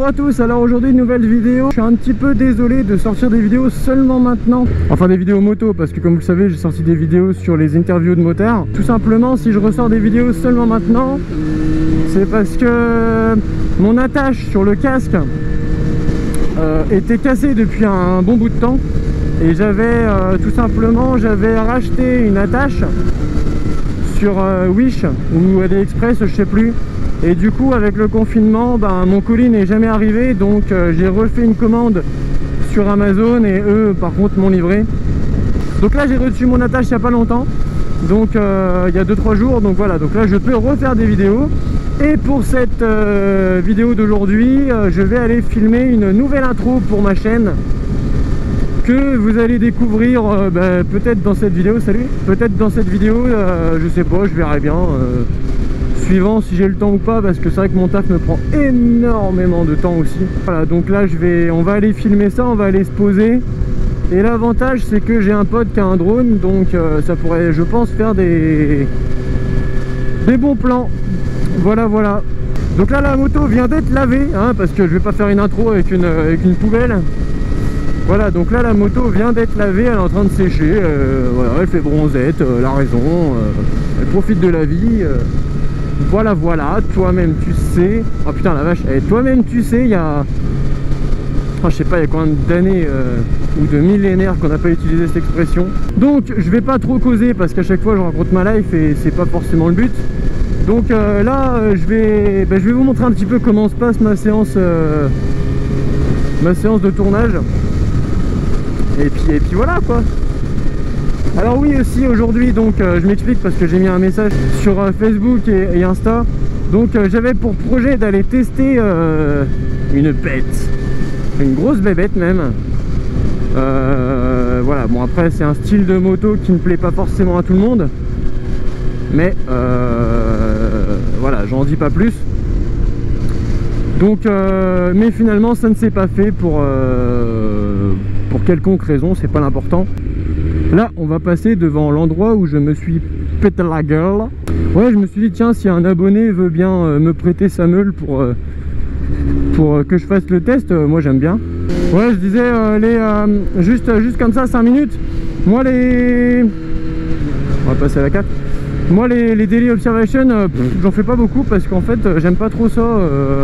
Bonjour à tous, alors aujourd'hui une nouvelle vidéo. Je suis un petit peu désolé de sortir des vidéos seulement maintenant. Enfin des vidéos moto, parce que comme vous le savez j'ai sorti des vidéos sur les interviews de motards. Tout simplement si je ressors des vidéos seulement maintenant, c'est parce que mon attache sur le casque était cassée depuis un bon bout de temps. Et j'avais tout simplement racheté une attache sur Wish ou AliExpress, je sais plus. Et du coup avec le confinement, mon colis n'est jamais arrivé, donc j'ai refait une commande sur Amazon et eux par contre m'ont livré. Donc là j'ai reçu mon attache il n'y a pas longtemps, donc il y a 2-3 jours, donc voilà, donc là je peux refaire des vidéos. Et pour cette vidéo d'aujourd'hui, je vais aller filmer une nouvelle intro pour ma chaîne que vous allez découvrir peut-être dans cette vidéo, peut-être dans cette vidéo, je sais pas, je verrai bien. Suivant si j'ai le temps ou pas, parce que c'est vrai que mon taf me prend énormément de temps aussi. Voilà, donc là on va aller filmer ça, on va aller se poser. Et l'avantage c'est que j'ai un pote qui a un drone, donc ça pourrait, je pense, faire des bons plans. Voilà. Donc là la moto vient d'être lavée, hein, parce que je vais pas faire une intro avec une poubelle. Voilà, donc là la moto vient d'être lavée, elle est en train de sécher. Voilà, elle fait bronzette, elle a raison, elle profite de la vie. Voilà, toi-même tu sais. Oh putain la vache, toi-même tu sais, il y a... Oh, je sais pas, il y a combien d'années ou de millénaires qu'on n'a pas utilisé cette expression. Donc je vais pas trop causer parce qu'à chaque fois je raconte ma life et c'est pas forcément le but. Donc là je vais vous montrer un petit peu comment se passe ma séance de tournage. Et puis voilà quoi. Alors oui aussi aujourd'hui, donc je m'explique parce que j'ai mis un message sur Facebook et Insta. Donc j'avais pour projet d'aller tester une bête, une grosse bébête même. Voilà, bon après c'est un style de moto qui ne plaît pas forcément à tout le monde. Mais voilà, j'en dis pas plus. Donc mais finalement ça ne s'est pas fait pour quelconque raison, c'est pas l'important. Là on va passer devant l'endroit où je me suis pété la gueule. Ouais, je me suis dit tiens, si un abonné veut bien me prêter sa meule pour que je fasse le test, moi j'aime bien. Ouais, je disais juste comme ça 5 minutes. Moi on va passer à la 4. Moi les daily observation, j'en fais pas beaucoup parce qu'en fait j'aime pas trop ça.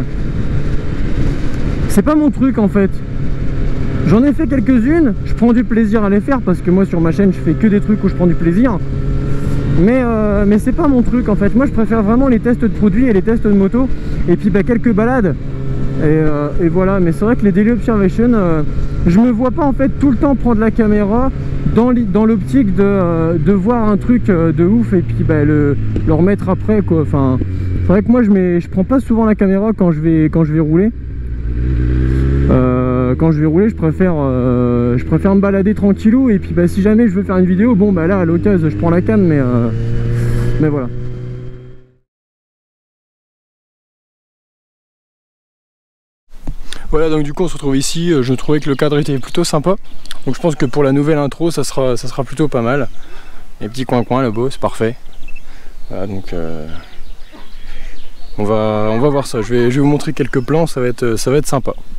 C'est pas mon truc en fait. J'en ai fait quelques-unes, je prends du plaisir à les faire parce que moi sur ma chaîne je fais que des trucs où je prends du plaisir. Mais c'est pas mon truc en fait. Moi je préfère vraiment les tests de produits et les tests de moto. Et puis quelques balades. Et voilà, mais c'est vrai que les daily observation, je me vois pas en fait tout le temps prendre la caméra dans l'optique de voir un truc de ouf et puis le remettre après quoi. Enfin, c'est vrai que moi je prends pas souvent la caméra quand je vais rouler. Quand je vais rouler, je préfère me balader tranquillou. Et puis si jamais je veux faire une vidéo, bon là à l'occasion je prends la cam, mais voilà. Voilà, donc du coup on se retrouve ici. Je trouvais que le cadre était plutôt sympa, donc je pense que pour la nouvelle intro ça sera plutôt pas mal. Les petits coins là-bas, c'est parfait. Voilà, donc on va voir ça. Je vais vous montrer quelques plans, ça va être sympa.